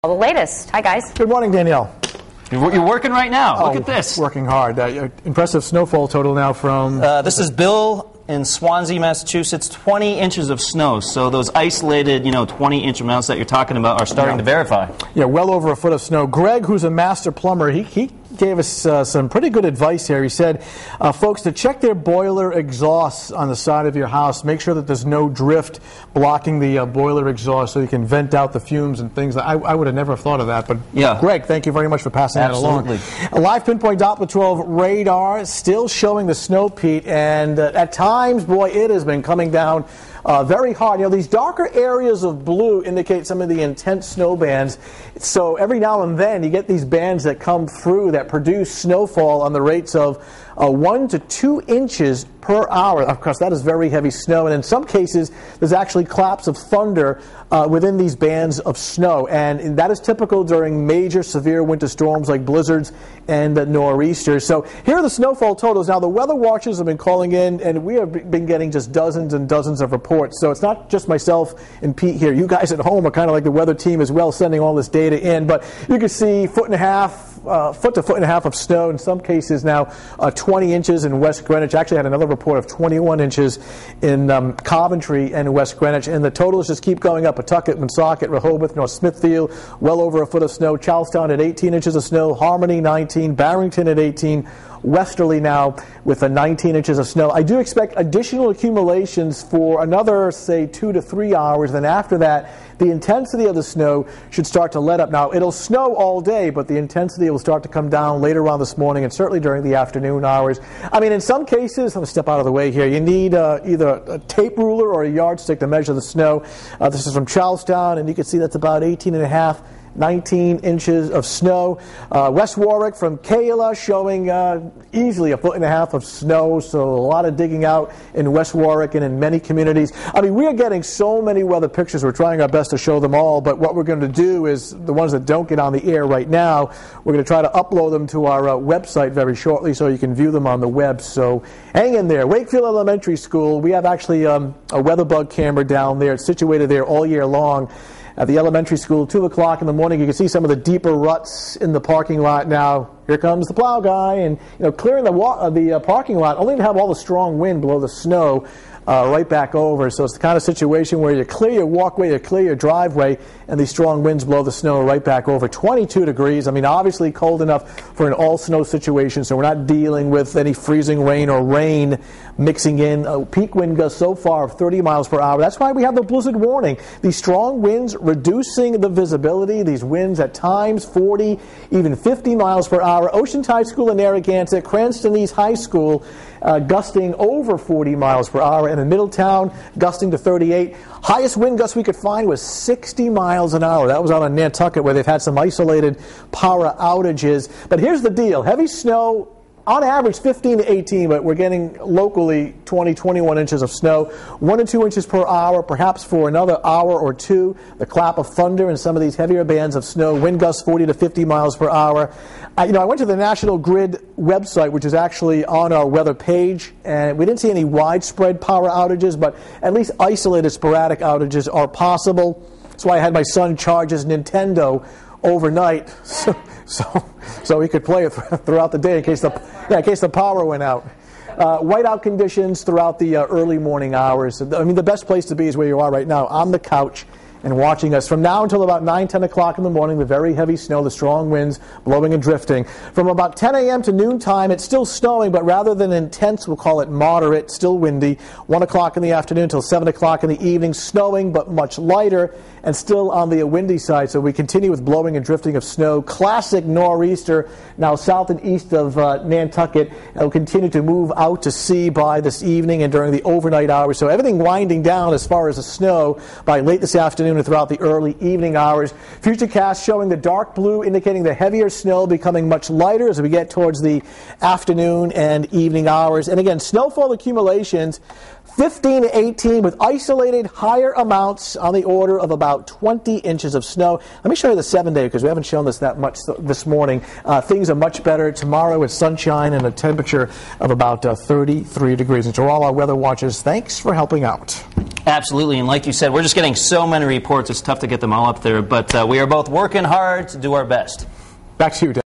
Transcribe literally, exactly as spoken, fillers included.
The latest. Hi, guys. Good morning, Danielle. You're working right now. Oh, Look at this. Working hard. Uh, impressive snowfall total now from... Uh, this is Bill in Swansea, Massachusetts. twenty inches of snow. So those isolated, you know, twenty inch amounts that you're talking about are starting yeah. to verify. Yeah, well over a foot of snow. Greg, who's a master plumber, he, he gave us uh, some pretty good advice here. He said, uh, folks, to check their boiler exhausts on the side of your house. Make sure that there's no drift blocking the uh, boiler exhaust so you can vent out the fumes and things. I, I would have never thought of that. But yeah. Greg, thank you very much for passing Absolutely. that along. A live pinpoint Doppler twelve radar still showing the snow, Pete. And uh, at times, boy, it has been coming down Uh, very hard. You know, these darker areas of blue indicate some of the intense snow bands. So every now and then you get these bands that come through that produce snowfall on the rates of uh, one to two inches per hour. Of course, that is very heavy snow. And in some cases, there's actually claps of thunder uh, within these bands of snow. And that is typical during major severe winter storms like blizzards and uh, nor'easters. So here are the snowfall totals. Now, the weather watchers have been calling in, and we have been getting just dozens and dozens of reports. So it's not just myself and Pete here. You guys at home are kind of like the weather team as well, sending all this data in. But you can see foot and a half, uh, foot to foot and a half of snow. In some cases now, uh, twenty inches in West Greenwich. Actually had another report of twenty-one inches in um, Coventry and West Greenwich. And the totals just keep going up. Pawtucket, Woonsocket, Rehoboth, North Smithfield, well over a foot of snow. Charlestown at eighteen inches of snow. Harmony, nineteen. Barrington at eighteen. Westerly now with a nineteen inches of snow. I do expect additional accumulations for another, say, two to three hours. Then after that, the intensity of the snow should start to let up. Now, it'll snow all day, but the intensity will start to come down later on this morning and certainly during the afternoon hours. I mean, in some cases, I'm going to step out of the way here, you need uh, either a tape ruler or a yardstick to measure the snow. Uh, this is from Charlestown, and you can see that's about eighteen and a half, nineteen inches of snow. Uh, West Warwick from Kayla showing uh, easily a foot and a half of snow, so a lot of digging out in West Warwick and in many communities. I mean, we are getting so many weather pictures. We're trying our best to show them all, but what we're going to do is the ones that don't get on the air right now, we're going to try to upload them to our uh, website very shortly so you can view them on the web. So hang in there. Wakefield Elementary School, we have actually um, a WeatherBug camera down there. It's situated there all year long at the elementary school. Two o'clock in the morning, you can see some of the deeper ruts in the parking lot now. Here comes the plow guy, and you know, clearing the wa uh, the uh, parking lot, only to have all the strong wind blow the snow uh, right back over. So it's the kind of situation where you clear your walkway, you clear your driveway, and these strong winds blow the snow right back over. twenty-two degrees. I mean, obviously cold enough for an all-snow situation, so we're not dealing with any freezing rain or rain mixing in. A peak wind gust so far of thirty miles per hour. That's why we have the blizzard warning. These strong winds reducing the visibility. These winds at times forty, even fifty miles per hour. Oceanside School in Narragansett, Cranston East High School uh, gusting over forty miles per hour, and in Middletown gusting to thirty-eight. Highest wind gust we could find was sixty miles an hour. That was out on Nantucket, where they've had some isolated power outages. But here's the deal. Heavy snow, on average fifteen to eighteen, but we're getting locally twenty, twenty-one inches of snow, one to two inches per hour, perhaps for another hour or two. The clap of thunder and some of these heavier bands of snow, wind gusts forty to fifty miles per hour. I, you know, I went to the National Grid website, which is actually on our weather page, and we didn't see any widespread power outages, but at least isolated sporadic outages are possible. That's why I had my son charge his Nintendo overnight, so so, so he could play it th throughout the day in case the yeah, in case the power went out. Uh, whiteout conditions throughout the uh, early morning hours. I mean, the best place to be is where you are right now, on the couch and watching us. From now until about nine, ten o'clock in the morning, the very heavy snow, the strong winds blowing and drifting. From about ten a m to noontime, it's still snowing, but rather than intense, we'll call it moderate, still windy. one o'clock in the afternoon till seven o'clock in the evening, snowing, but much lighter, and still on the windy side. So we continue with blowing and drifting of snow. Classic nor'easter, now south and east of uh, Nantucket. It'll continue to move out to sea by this evening and during the overnight hours. So everything winding down as far as the snow by late this afternoon and throughout the early evening hours. Futurecast showing the dark blue indicating the heavier snow becoming much lighter as we get towards the afternoon and evening hours. And again, snowfall accumulations fifteen to eighteen with isolated higher amounts on the order of about twenty inches of snow. Let me show you the seven-day because we haven't shown this that much this morning. Uh, things are much better. Tomorrow it's sunshine and a temperature of about uh, thirty-three degrees. And to all our weather watchers, thanks for helping out. Absolutely, and like you said, we're just getting so many reports, it's tough to get them all up there, but uh, we are both working hard to do our best. Back to you, Dan.